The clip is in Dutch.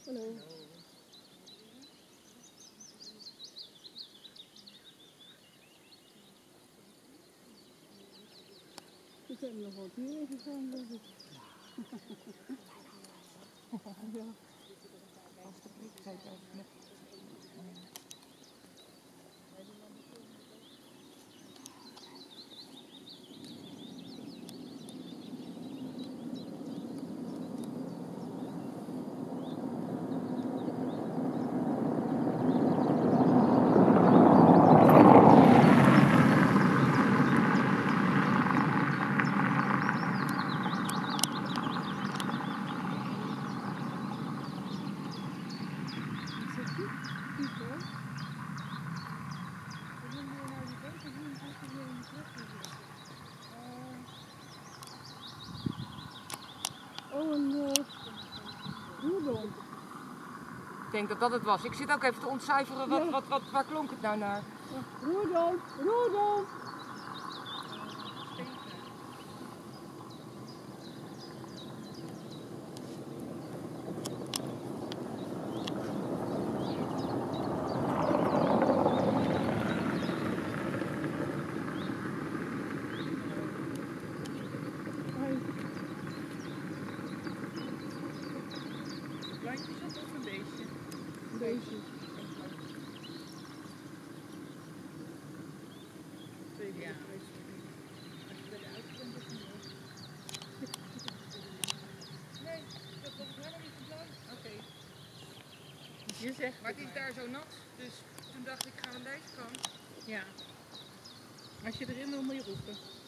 Hallo. We zijn nog wat hier gegaan, denk ik. Ja. Als de prik zei het Oh, een roerdom. Ik denk dat dat het was. Ik zit ook even te ontcijferen, Ja. waar klonk het nou naar? Ja. Roerdom, roerdom. Landjes of een beestje? Een beestje. Ja. Als je bij de auto bent, is het niet. Nee, dat was helemaal niet van plan. Oké. Je zegt Maar het is daar zo nat, dus toen dacht ik, ga aan deze kant. Ja. Als je erin wil, moet je roepen.